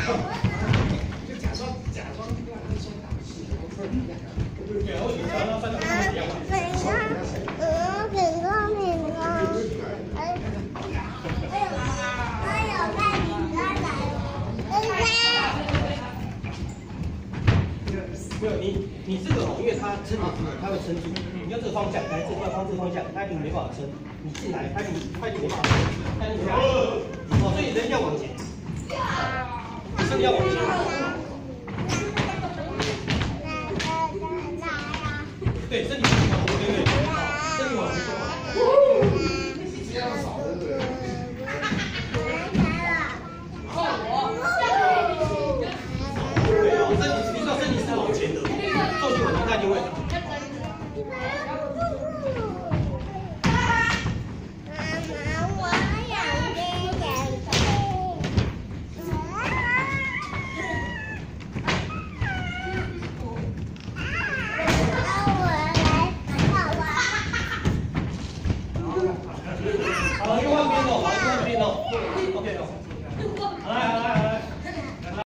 就假装让他说打是，对，我想让他一样没有你这个哦，因为它撑不住，它会撑住。你要这个方向，来这个方向，它一定没办法撑。你进来，它一定没办法撑。但是你所以人要往前，身体要往前。